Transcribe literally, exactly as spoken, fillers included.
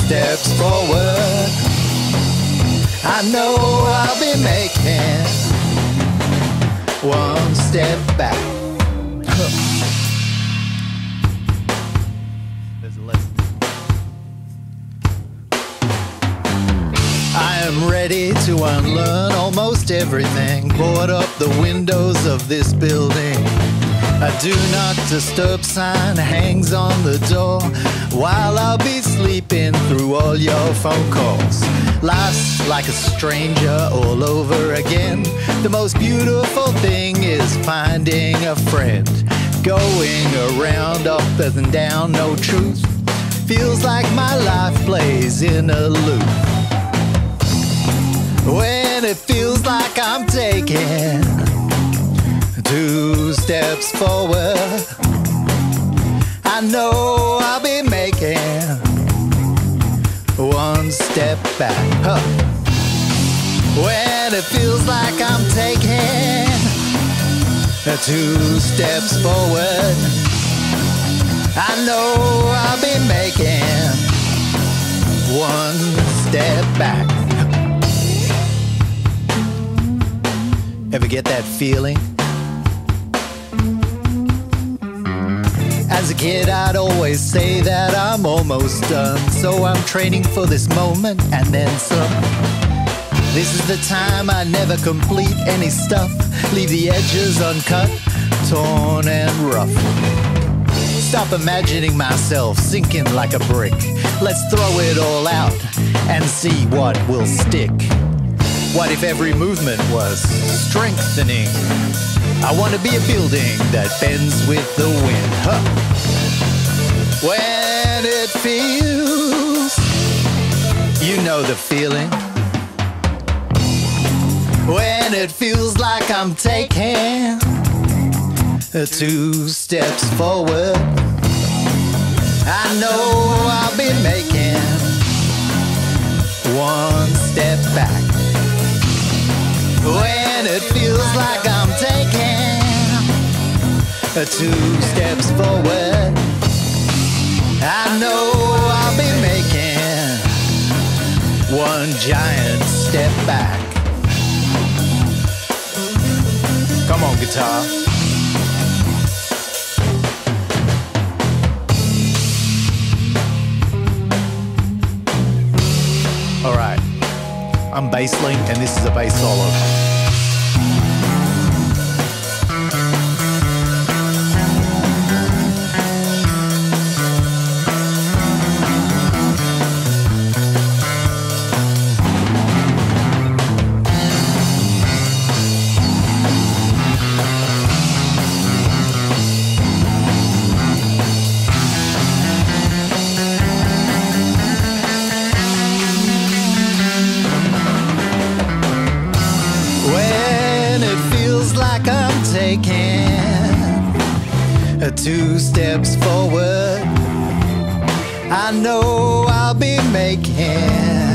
steps forward. I know I'll be making one step back. There's a lesson. I am ready to unlearn almost everything. Board up the windows of this building. A do not disturb sign hangs on the door, while I'll be sleeping through all your phone calls. Life's like a stranger all over again. The most beautiful thing is finding a friend. Going around up and down, no truth. Feels like my life plays in a loop. When it feels like I'm taking two steps forward, I know I'll be making one step back. Huh. When it feels like I'm taking two steps forward, I know I'll be making one step back. Ever get that feeling? As a kid, I'd always say that I'm almost done, so I'm training for this moment and then some. This is the time I never complete any stuff. Leave the edges uncut, torn and rough. Stop imagining myself sinking like a brick. Let's throw it all out and see what will stick. What if every movement was strengthening? I want to be a building that bends with the wind. Huh. When it feels, you know the feeling. When it feels like I'm taking two steps forward, I know I'll be making one step back. When it feels like I'm taking two steps forward, I know I'll be making one giant step back. Come on, guitar. All right, I'm Bassling, and this is a bass solo. Taking two steps forward, I know I'll be making